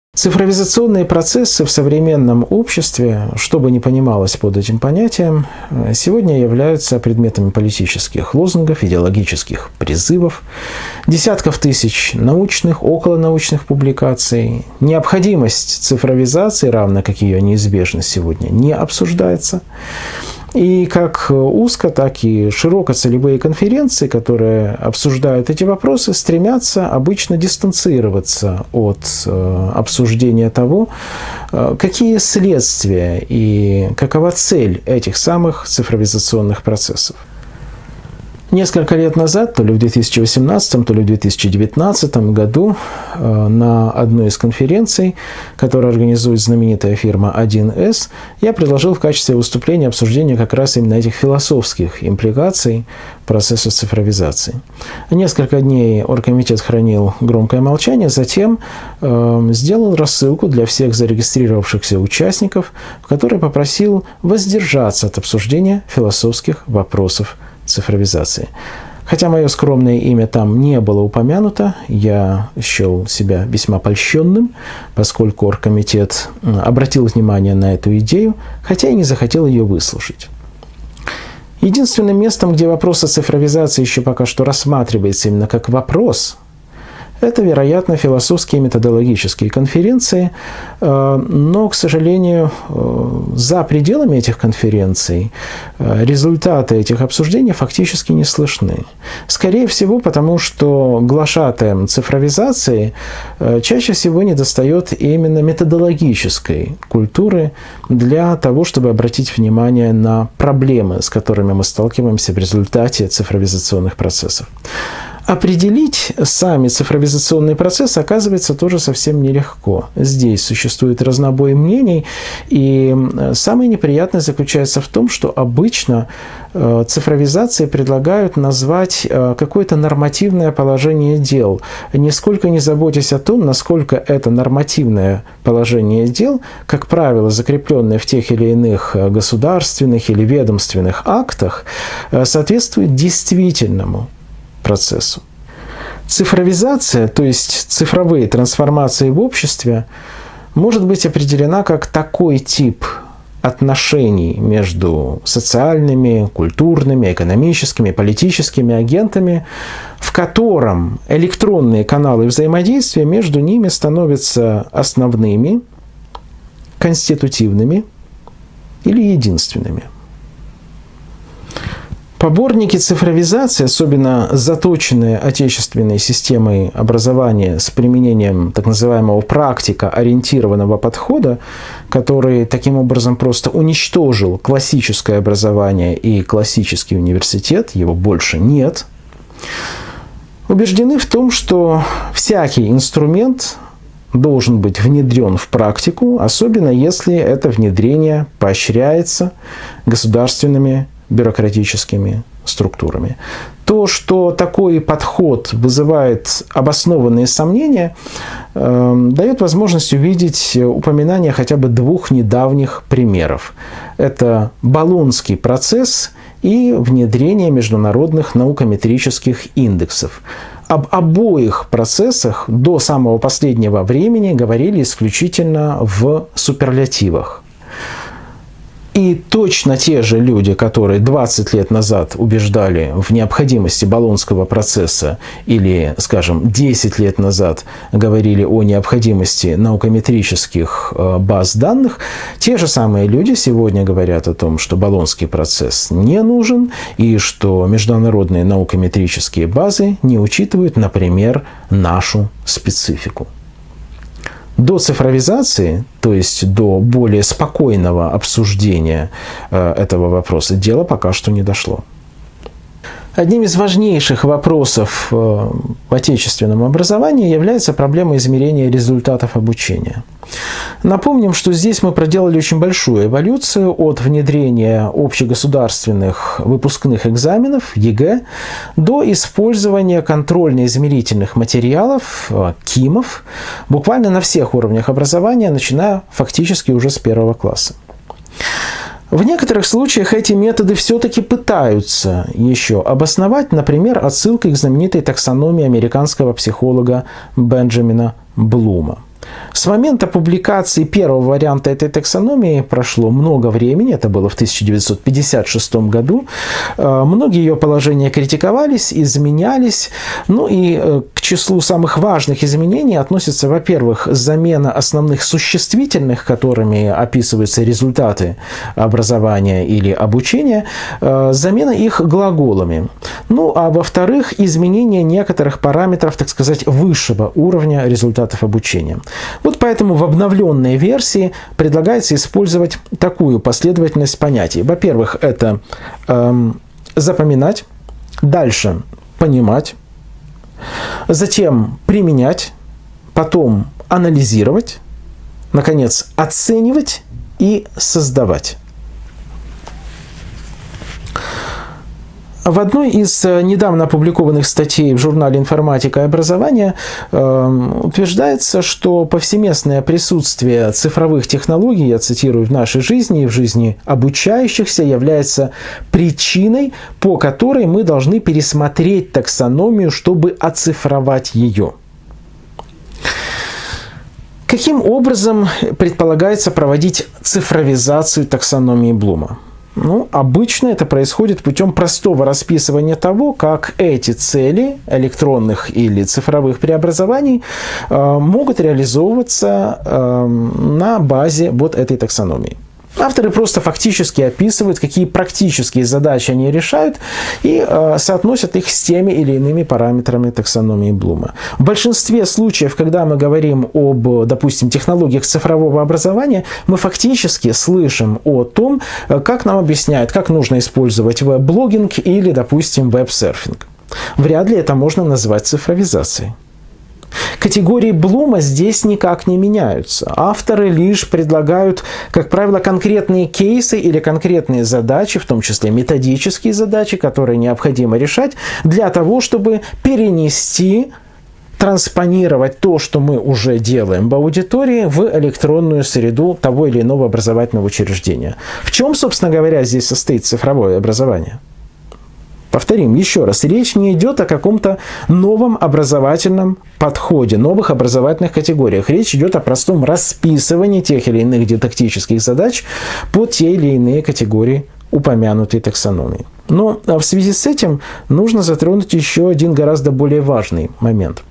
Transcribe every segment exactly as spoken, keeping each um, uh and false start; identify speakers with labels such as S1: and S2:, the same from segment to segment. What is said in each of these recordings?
S1: Цифровизационные процессы в современном обществе, что бы ни понималось под этим понятием, сегодня являются предметами политических лозунгов, идеологических призывов, десятков тысяч научных, околонаучных публикаций. Необходимость цифровизации, равно как ее неизбежность сегодня, не обсуждается. И как узко, так и широко целевые конференции, которые обсуждают эти вопросы, стремятся обычно дистанцироваться от обсуждения того, какие следствия и какова цель этих самых цифровизационных процессов. Несколько лет назад, то ли в две тысячи восемнадцатом, то ли в две тысячи девятнадцатом году, на одной из конференций, которую организует знаменитая фирма один эс, я предложил в качестве выступления обсуждение как раз именно этих философских импликаций процесса цифровизации. Несколько дней оргкомитет хранил громкое молчание, затем э, сделал рассылку для всех зарегистрировавшихся участников, в которой попросил воздержаться от обсуждения философских вопросов цифровизации. Хотя мое скромное имя там не было упомянуто, я счел себя весьма польщенным, поскольку оргкомитет обратил внимание на эту идею, хотя и не захотел ее выслушать. Единственным местом, где вопрос о цифровизации еще пока что рассматривается именно как вопрос, это, вероятно, философские и методологические конференции, но, к сожалению, за пределами этих конференций результаты этих обсуждений фактически не слышны. Скорее всего, потому что глашатаям цифровизации чаще всего недостает именно методологической культуры для того, чтобы обратить внимание на проблемы, с которыми мы сталкиваемся в результате цифровизационных процессов. Определить сами цифровизационные процессы оказывается тоже совсем нелегко. Здесь существует разнобой мнений, и самое неприятное заключается в том, что обычно цифровизации предлагают назвать какое-то нормативное положение дел, нисколько не заботясь о том, насколько это нормативное положение дел, как правило, закрепленное в тех или иных государственных или ведомственных актах, соответствует действительному процессу. Цифровизация, то есть цифровые трансформации в обществе, может быть определена как такой тип отношений между социальными, культурными, экономическими, политическими агентами, в котором электронные каналы взаимодействия между ними становятся основными, конститутивными или единственными. Поборники цифровизации, особенно заточенные отечественной системой образования с применением так называемого практика-ориентированного подхода, который таким образом просто уничтожил классическое образование и классический университет, его больше нет, убеждены в том, что всякий инструмент должен быть внедрен в практику, особенно если это внедрение поощряется государственными бюрократическими структурами. То, что такой подход вызывает обоснованные сомнения, э, дает возможность увидеть упоминание хотя бы двух недавних примеров. Это Болонский процесс и внедрение международных наукометрических индексов. Об обоих процессах до самого последнего времени говорили исключительно в суперлятивах. И точно те же люди, которые двадцать лет назад убеждали в необходимости Болонского процесса или, скажем, десять лет назад говорили о необходимости наукометрических баз данных, те же самые люди сегодня говорят о том, что Болонский процесс не нужен и что международные наукометрические базы не учитывают, например, нашу специфику. До цифровизации, то есть до более спокойного обсуждения э, этого вопроса, дело пока что не дошло. Одним из важнейших вопросов в отечественном образовании является проблема измерения результатов обучения. Напомним, что здесь мы проделали очень большую эволюцию от внедрения общегосударственных выпускных экзаменов, ЕГЭ, до использования контрольно-измерительных материалов, КИМов, буквально на всех уровнях образования, начиная фактически уже с первого класса. В некоторых случаях эти методы все-таки пытаются еще обосновать, например, отсылкой к знаменитой таксономии американского психолога Бенджамина Блума. С момента публикации первого варианта этой таксономии прошло много времени, это было в тысяча девятьсот пятьдесят шестом году. Многие ее положения критиковались, изменялись. Ну и к числу самых важных изменений относятся, во-первых, замена основных существительных, которыми описываются результаты образования или обучения, замена их глаголами. Ну а во-вторых, изменение некоторых параметров, так сказать, высшего уровня результатов обучения. Вот поэтому в обновленной версии предлагается использовать такую последовательность понятий. Во-первых, это э, запоминать, дальше понимать, затем применять, потом анализировать, наконец оценивать и создавать. В одной из недавно опубликованных статей в журнале «Информатика и образование» э, утверждается, что повсеместное присутствие цифровых технологий, я цитирую, в нашей жизни и в жизни обучающихся является причиной, по которой мы должны пересмотреть таксономию, чтобы оцифровать ее. Каким образом предполагается проводить цифровизацию таксономии Блума? Ну, обычно это происходит путем простого расписывания того, как эти цели электронных или цифровых преобразований э, могут реализовываться э, на базе вот этой таксономии. Авторы просто фактически описывают, какие практические задачи они решают, и э, соотносят их с теми или иными параметрами таксономии Блума. В большинстве случаев, когда мы говорим об, допустим, технологиях цифрового образования, мы фактически слышим о том, как нам объясняют, как нужно использовать веб-блогинг или, допустим, веб-серфинг. Вряд ли это можно назвать цифровизацией. Категории Блума здесь никак не меняются. Авторы лишь предлагают, как правило, конкретные кейсы или конкретные задачи, в том числе методические задачи, которые необходимо решать для того, чтобы перенести, транспонировать то, что мы уже делаем в аудитории, в электронную среду того или иного образовательного учреждения. В чем, собственно говоря, здесь состоит цифровое образование? Повторим еще раз, речь не идет о каком-то новом образовательном подходе, новых образовательных категориях. Речь идет о простом расписывании тех или иных дидактических задач под те или иные категории упомянутой таксономии. Но в связи с этим нужно затронуть еще один гораздо более важный момент.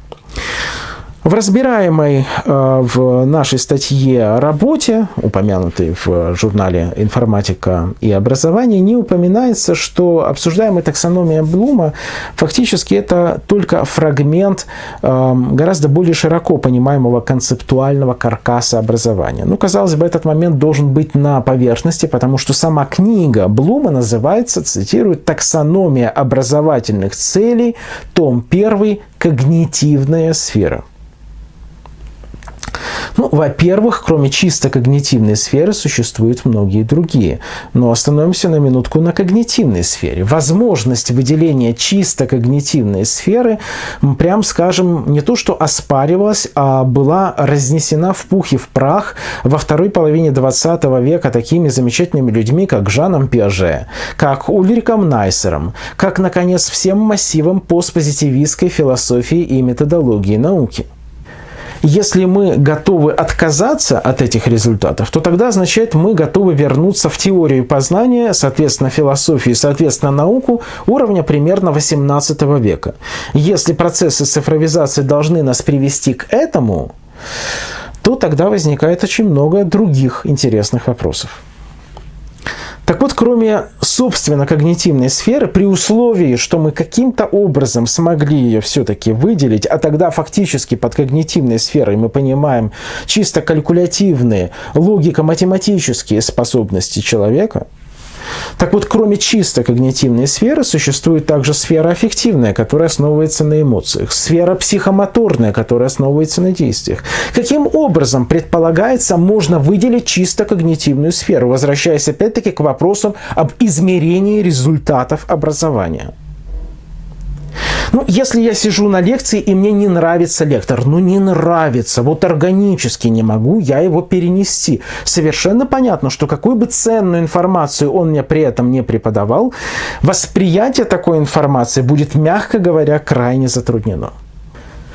S1: В разбираемой э, в нашей статье работе, упомянутой в журнале «Информатика и образование», не упоминается, что обсуждаемая таксономия Блума фактически это только фрагмент э, гораздо более широко понимаемого концептуального каркаса образования. Ну, казалось бы, этот момент должен быть на поверхности, потому что сама книга Блума называется, цитирую, «Таксономия образовательных целей, том первый, когнитивная сфера». Ну, во-первых, кроме чисто когнитивной сферы существуют многие другие. Но остановимся на минутку на когнитивной сфере. Возможность выделения чисто когнитивной сферы, прям скажем, не то что оспаривалась, а была разнесена в пух и в прах во второй половине двадцатого века такими замечательными людьми, как Жаном Пиаже, как Ульриком Найсером, как, наконец, всем массивом постпозитивистской философии и методологии науки. Если мы готовы отказаться от этих результатов, то тогда означает, мы готовы вернуться в теорию познания, соответственно, философию, соответственно, науку уровня примерно восемнадцатого века. Если процессы цифровизации должны нас привести к этому, то тогда возникает очень много других интересных вопросов. Так вот, кроме, собственно, когнитивной сферы, при условии, что мы каким-то образом смогли ее все-таки выделить, а тогда фактически под когнитивной сферой мы понимаем чисто калькулятивные, логико-математические способности человека, так вот, кроме чисто когнитивной сферы, существует также сфера аффективная, которая основывается на эмоциях, сфера психомоторная, которая основывается на действиях. Каким образом, предполагается, можно выделить чисто когнитивную сферу, возвращаясь опять-таки к вопросу об измерении результатов образования? Ну, если я сижу на лекции, и мне не нравится лектор, ну не нравится, вот органически не могу я его перенести. Совершенно понятно, что какую бы ценную информацию он мне при этом не преподавал, восприятие такой информации будет, мягко говоря, крайне затруднено.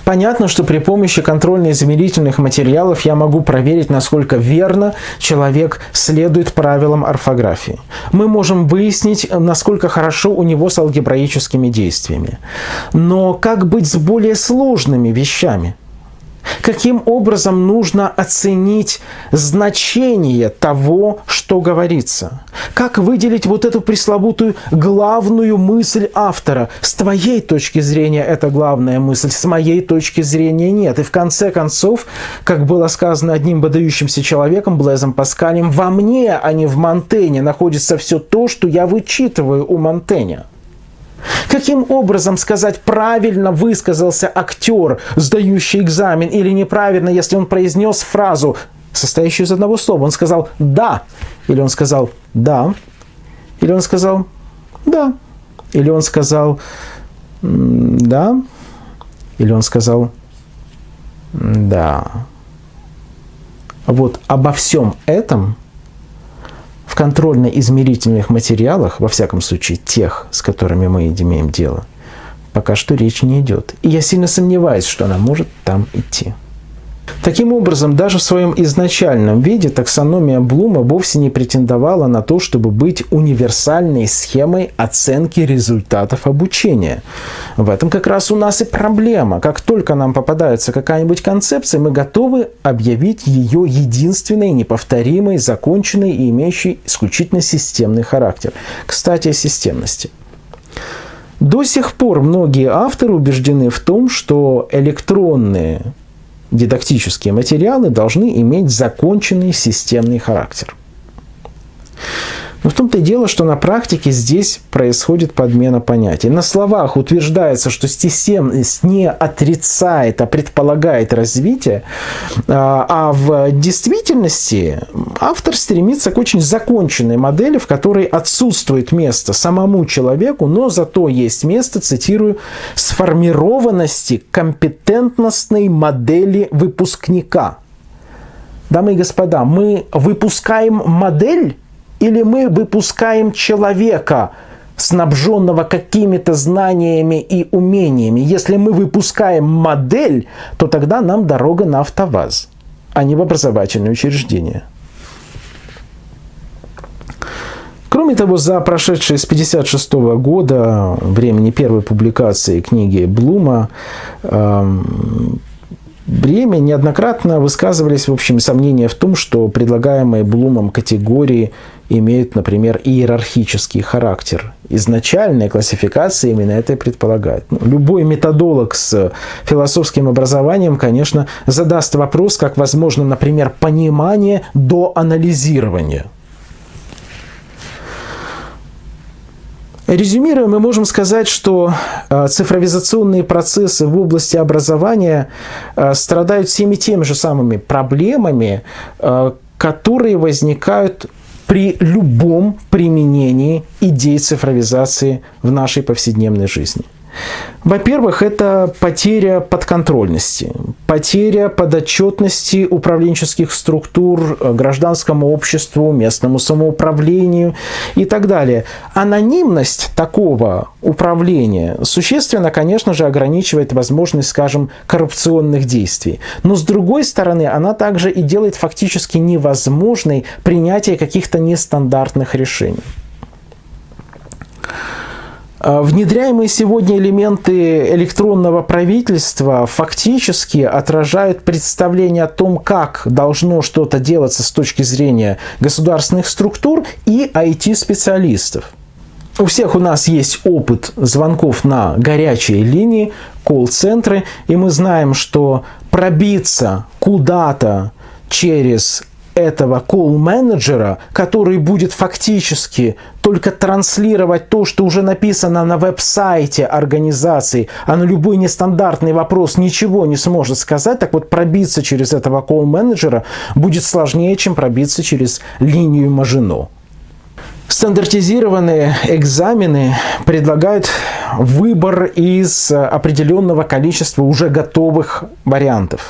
S1: Понятно, что при помощи контрольно-измерительных материалов я могу проверить, насколько верно человек следует правилам орфографии. Мы можем выяснить, насколько хорошо у него с алгебраическими действиями. Но как быть с более сложными вещами? Каким образом нужно оценить значение того, что говорится? Как выделить вот эту пресловутую главную мысль автора? С твоей точки зрения это главная мысль, с моей точки зрения нет. И в конце концов, как было сказано одним выдающимся человеком, Блезом Паскалем, во мне, а не в Монтэне, находится все то, что я вычитываю у Монтэня. Каким образом сказать, правильно высказался актер, сдающий экзамен, или неправильно, если он произнес фразу, состоящую из одного слова? Он сказал «да», или он сказал «да», или он сказал «да», или он сказал «да», или он сказал «да». Вот обо всем этом в контрольно-измерительных материалах, во всяком случае тех, с которыми мы имеем дело, пока что речь не идет. И я сильно сомневаюсь, что она может там идти. Таким образом, даже в своем изначальном виде таксономия Блума вовсе не претендовала на то, чтобы быть универсальной схемой оценки результатов обучения. В этом как раз у нас и проблема. Как только нам попадается какая-нибудь концепция, мы готовы объявить ее единственной, неповторимой, законченной и имеющей исключительно системный характер. Кстати, о системности. До сих пор многие авторы убеждены в том, что электронные дидактические материалы должны иметь законченный системный характер. Но в том-то и дело, что на практике здесь происходит подмена понятий. На словах утверждается, что системность не отрицает, а предполагает развитие, а в действительности автор стремится к очень законченной модели, в которой отсутствует место самому человеку, но зато есть место, цитирую, сформированности компетентностной модели выпускника. Дамы и господа, мы выпускаем модель, или мы выпускаем человека, снабженного какими-то знаниями и умениями? Если мы выпускаем модель, то тогда нам дорога на АвтоВАЗ, а не в образовательное учреждение. Кроме того, за прошедшее с тысяча девятьсот пятьдесят шестого года, времени первой публикации книги Блума, эм, время неоднократно высказывались, в общем, сомнения в том, что предлагаемые Блумом категории имеют, например, иерархический характер. Изначальная классификация именно это и предполагает. Ну, любой методолог с философским образованием, конечно, задаст вопрос, как возможно, например, понимание до анализирования. Резюмируя, мы можем сказать, что цифровизационные процессы в области образования страдают всеми теми же самыми проблемами, которые возникают при любом применении идей цифровизации в нашей повседневной жизни. Во-первых, это потеря подконтрольности, потеря подотчетности управленческих структур гражданскому обществу, местному самоуправлению и так далее. Анонимность такого управления существенно, конечно же, ограничивает возможность, скажем, коррупционных действий. Но, с другой стороны, она также и делает фактически невозможной принятие каких-то нестандартных решений. Внедряемые сегодня элементы электронного правительства фактически отражают представление о том, как должно что-то делаться с точки зрения государственных структур и ай ти-специалистов. У всех у нас есть опыт звонков на горячие линии, колл-центры, и мы знаем, что пробиться куда-то через этого колл-менеджера, который будет фактически только транслировать то, что уже написано на веб-сайте организации, а на любой нестандартный вопрос ничего не сможет сказать, так вот пробиться через этого колл-менеджера будет сложнее, чем пробиться через линию Мажино. Стандартизированные экзамены предлагают выбор из определенного количества уже готовых вариантов.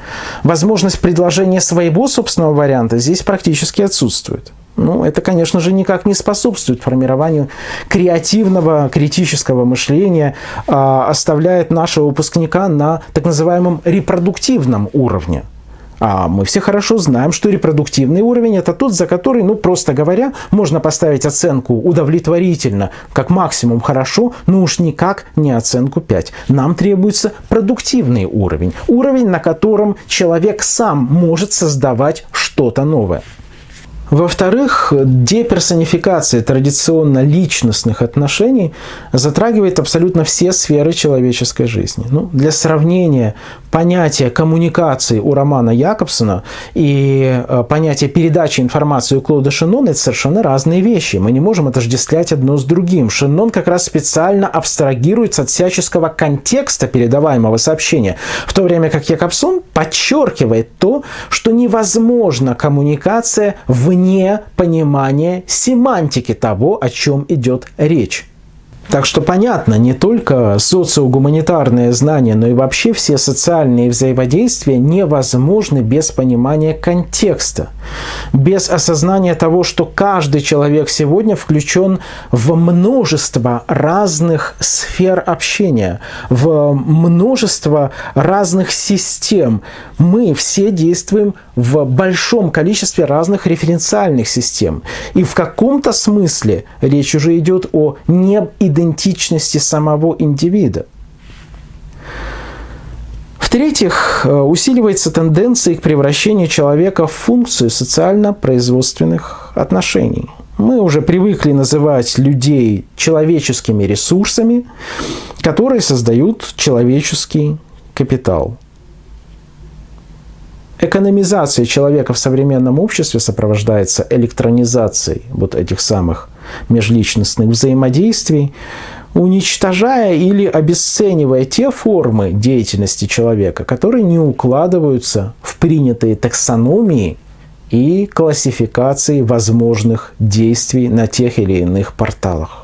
S1: Возможность предложения своего собственного варианта здесь практически отсутствует. Ну, это, конечно же, никак не способствует формированию креативного, критического мышления, а оставляет нашего выпускника на так называемом репродуктивном уровне. А мы все хорошо знаем, что репродуктивный уровень – это тот, за который, ну, просто говоря, можно поставить оценку удовлетворительно, как максимум хорошо, но уж никак не оценку пять. Нам требуется продуктивный уровень, уровень, на котором человек сам может создавать что-то новое. Во-вторых, деперсонификация традиционно личностных отношений затрагивает абсолютно все сферы человеческой жизни. Ну, для сравнения, понятие коммуникации у Романа Якобсона и понятие передачи информации у Клода Шеннона – это совершенно разные вещи. Мы не можем отождествлять одно с другим. Шеннон как раз специально абстрагируется от всяческого контекста передаваемого сообщения, в то время как Якобсон подчеркивает то, что невозможна коммуникация в вне понимания семантики того, о чем идет речь. Так что понятно, не только социогуманитарные знания, но и вообще все социальные взаимодействия невозможны без понимания контекста, без осознания того, что каждый человек сегодня включен в множество разных сфер общения, в множество разных систем. Мы все действуем в большом количестве разных референциальных систем. И в каком-то смысле речь уже идет о неидентичности идентичности самого индивида. В-третьих, усиливается тенденция к превращению человека в функцию социально-производственных отношений. Мы уже привыкли называть людей человеческими ресурсами, которые создают человеческий капитал. Экономизация человека в современном обществе сопровождается электронизацией вот этих самых межличностных взаимодействий, уничтожая или обесценивая те формы деятельности человека, которые не укладываются в принятые таксономии и классификации возможных действий на тех или иных порталах.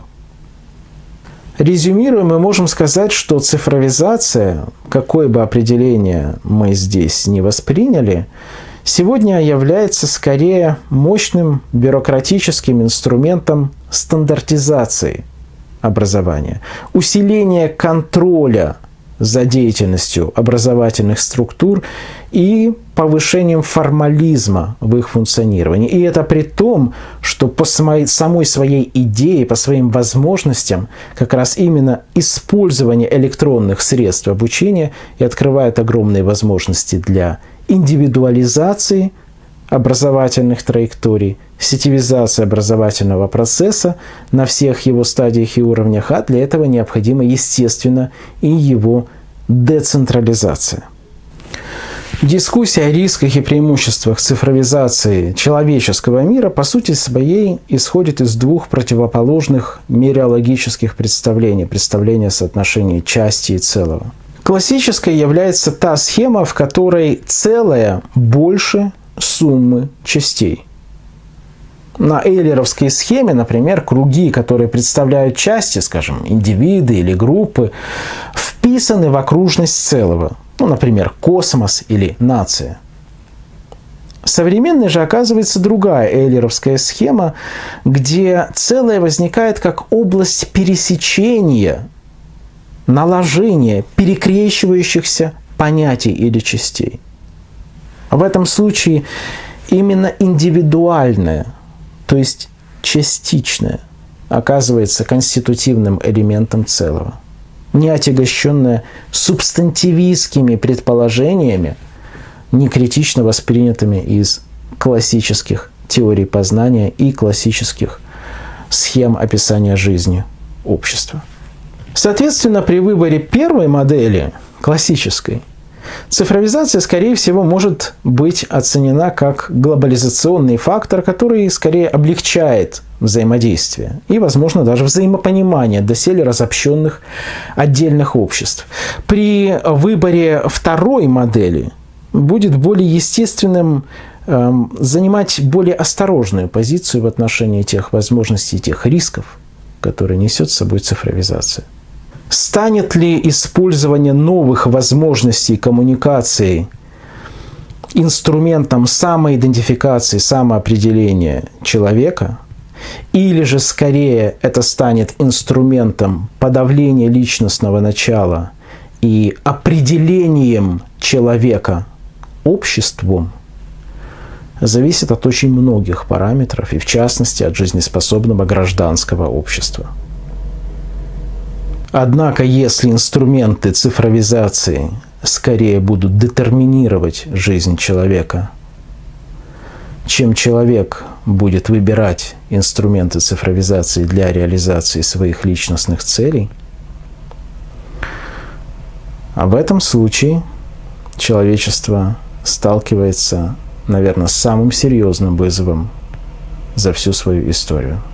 S1: Резюмируя, мы можем сказать, что цифровизация, какое бы определение мы здесь не восприняли, сегодня является скорее мощным бюрократическим инструментом стандартизации образования, усиления контроля за деятельностью образовательных структур и повышением формализма в их функционировании. И это при том, что по самой своей идее, по своим возможностям, как раз именно использование электронных средств обучения и открывает огромные возможности для индивидуализации образовательных траекторий, сетевизации образовательного процесса на всех его стадиях и уровнях, а для этого необходима, естественно, и его децентрализация. Дискуссия о рисках и преимуществах цифровизации человеческого мира по сути своей исходит из двух противоположных мериологических представлений, представления соотношения части и целого. Классической является та схема, в которой целое больше суммы частей. На эйлеровской схеме, например, круги, которые представляют части, скажем, индивиды или группы, вписаны в окружность целого. Ну, например, космос или нация. Современной же оказывается другая эйлеровская схема, где целое возникает как область пересечения, наложения перекрещивающихся понятий или частей. В этом случае именно индивидуальное, то есть частичное, оказывается конститутивным элементом целого, не отягощенное субстантивистскими предположениями, не критично воспринятыми из классических теорий познания и классических схем описания жизни общества. Соответственно, при выборе первой модели, классической, цифровизация, скорее всего, может быть оценена как глобализационный фактор, который скорее облегчает взаимодействие и, возможно, даже взаимопонимание доселе разобщенных отдельных обществ. При выборе второй модели будет более естественным э, занимать более осторожную позицию в отношении тех возможностей, тех рисков, которые несет с собой цифровизация. Станет ли использование новых возможностей коммуникации инструментом самоидентификации, самоопределения человека, или же скорее это станет инструментом подавления личностного начала и определением человека обществом, зависит от очень многих параметров, и в частности от жизнеспособного гражданского общества. Однако, если инструменты цифровизации скорее будут детерминировать жизнь человека, чем человек будет выбирать инструменты цифровизации для реализации своих личностных целей, а в этом случае человечество сталкивается, наверное, с самым серьезным вызовом за всю свою историю.